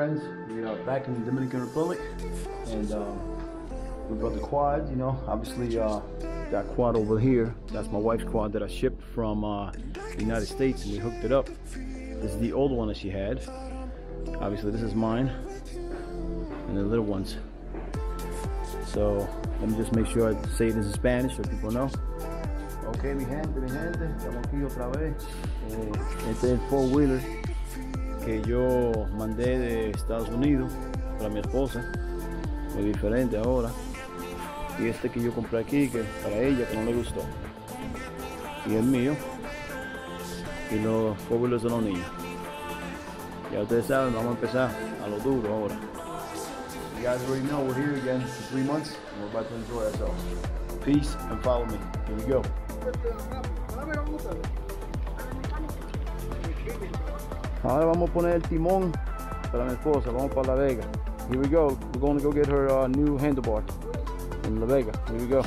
friends. We are back in the Dominican Republic, and we brought the quad. You know, obviously that quad over here, that's my wife's quad that I shipped from the United States, and we hooked it up. This is the old one that she had. Obviously this is mine, and the little ones. So let me just make sure I say this in Spanish so people know. Ok, mi gente, estamos aquí otra vez. Este es el four-wheeler que yo mandé de Estados Unidos para mi esposa. Muy diferente ahora. Y este que yo compré aquí, que para ella, que no le gustó. Y el mío. Y los four-wheelers de los niños. Ya ustedes saben, vamos a empezar a lo duro ahora. You guys already know we're here again for 3 months, and we're about to enjoy ourselves. Peace and follow me. Here we go. Ahora vamos a poner el timón para mi esposa. Vamos para La Vega. Here we go. We're going to go get her new handlebar in La Vega. Here we go.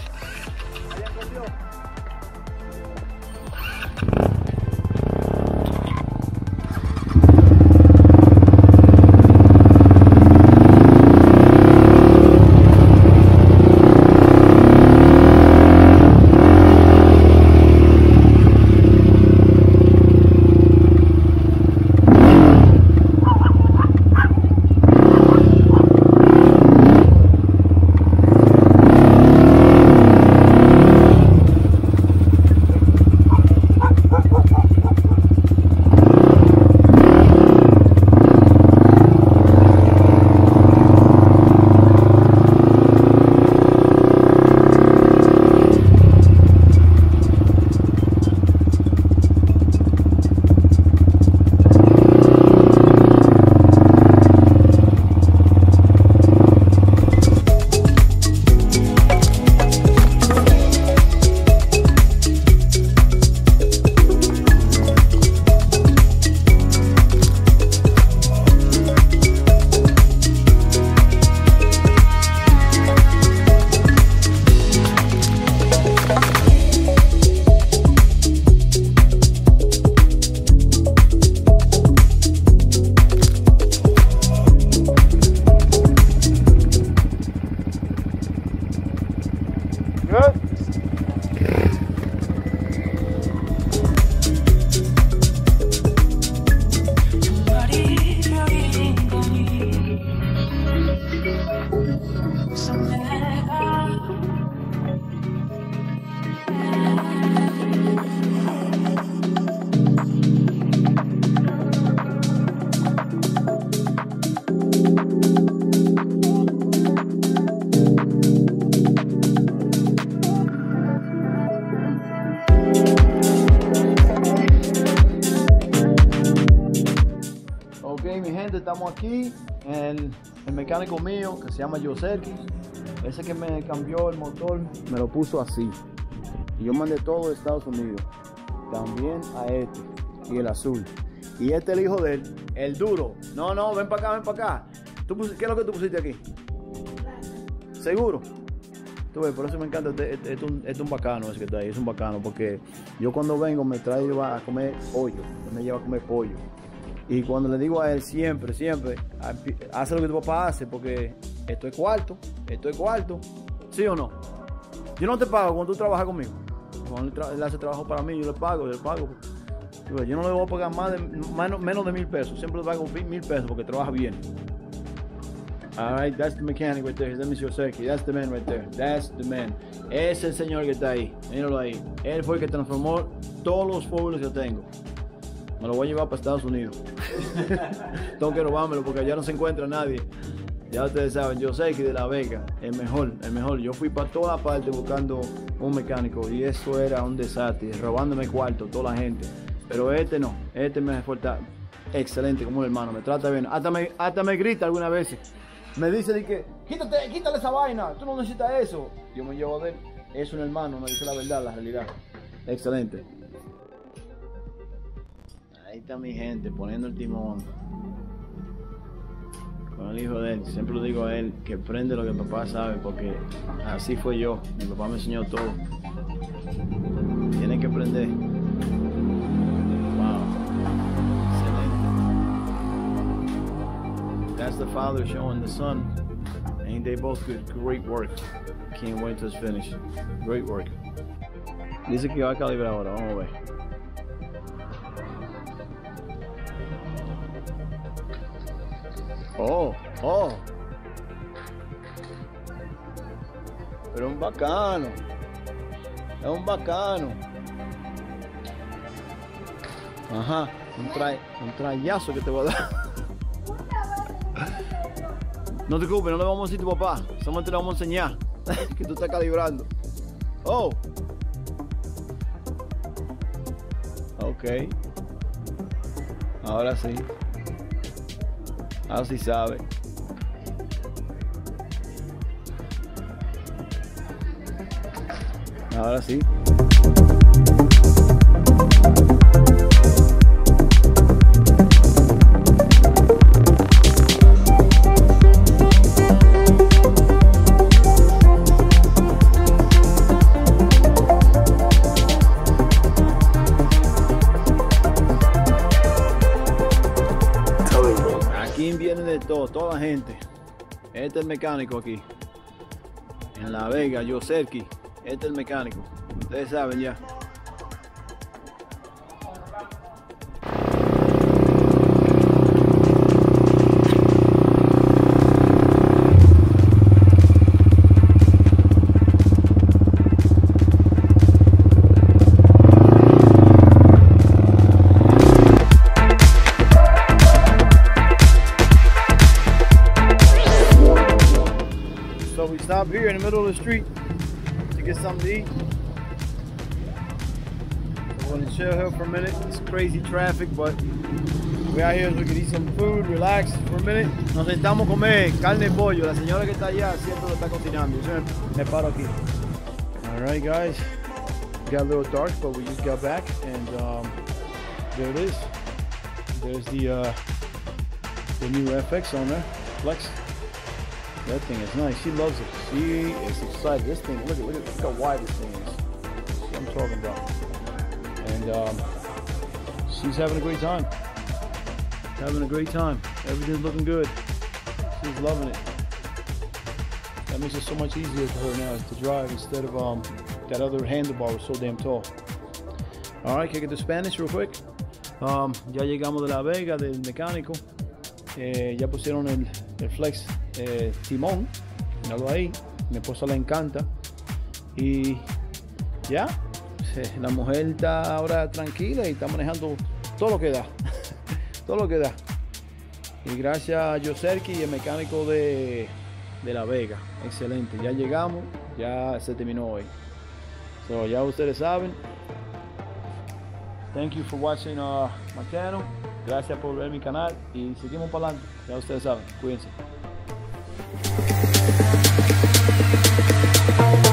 Estamos aquí en el mecánico mío que se llama Yoserki. Ese que me cambió el motor me lo puso así, y yo mandé todo de Estados Unidos, también a este y el azul, y este el hijo de él, el duro. No, ven para acá. ¿Qué es lo que tú pusiste aquí? ¿Seguro? Tú ves, por eso me encanta, este es un bacano ese que está ahí, es un bacano, porque yo cuando vengo me trae a comer pollo, me lleva a comer pollo. Y cuando le digo a él siempre, hace lo que tu papá hace, porque esto es cuarto, ¿sí o no? Yo no te pago cuando tú trabajas conmigo. Cuando él hace trabajo para mí, yo le pago. Yo no le voy a pagar menos de 1,000 pesos, siempre le pago 1,000 pesos porque trabaja bien. Alright, that's the mechanic right there. His name is Yoserki. That's the man right there. That's the man. Ese es el señor que está ahí. Míralo ahí. Él fue el que transformó todos los four-wheelers que tengo. Me lo voy a llevar para Estados Unidos. Tengo que robármelo porque allá no se encuentra nadie. Ya ustedes saben, Yoserki de La Vega, el mejor. Yo fui para toda parte buscando un mecánico y eso era un desastre, robándome cuarto, toda la gente. Pero este no, este me fue excelente como un hermano, me trata bien. Hasta me grita algunas veces. Me dice que, quítale esa vaina, tú no necesitas eso. Yo me llevo de él, es un hermano, me dice la verdad, la realidad. Excelente. Ahí está mi gente, poniendo el timón. Con el hijo de él. Siempre lo digo a él, que prende lo que papá sabe, porque así fue yo. Mi papá me enseñó todo. Tiene que aprender. Wow. Excelente. That's the father showing the son. And they both did great work. Can't wait till it's finished. Great work. Dice que va a calibrar ahora. Vamos a ver. Oh, oh. Pero un bacano. Es un bacano. Ajá. Un trayazo que te voy a dar. No te preocupes, no le vamos a decir a tu papá. Solamente le vamos a enseñar que tú estás calibrando. Oh. Ok. Ahora sí. Ahora sí sabe. Ahora sí. Aquí viene de todo, toda la gente. Este es el mecánico aquí. En La Vega, Yoserky. Este es el mecánico. Ustedes saben ya. So we stop here in the middle of the street to get something to eat. So we're gonna chill here for a minute. It's crazy traffic, but we're out here so we can eat some food, relax for a minute. Nos sentamos a comer carne y pollo. La señora que está allá siempre lo está cocinando. Yo me paro aquí. All right, guys. It got a little dark, but we just got back, and there it is. There's the new FX on there, Flex. That thing is nice. She loves it. She is excited. This thing, look how wide this thing is. That's what I'm talking about. And she's having a great time. Having a great time. Everything's looking good. She's loving it. That makes it so much easier for her now to drive instead of that other handlebar was so damn tall. All right, can I get the Spanish real quick? Ya llegamos de La Vega, del mecánico. Ya pusieron el Flex timón, míralo ahí, mi esposa le encanta y ya, la mujer está ahora tranquila y está manejando todo lo que da, todo lo que da. Y gracias a Yoserky y el mecánico de La Vega, excelente, ya llegamos, ya se terminó hoy. So, ya ustedes saben. Thank you for watching my channel. Gracias por ver mi canal y seguimos para adelante. Ya ustedes saben, cuídense.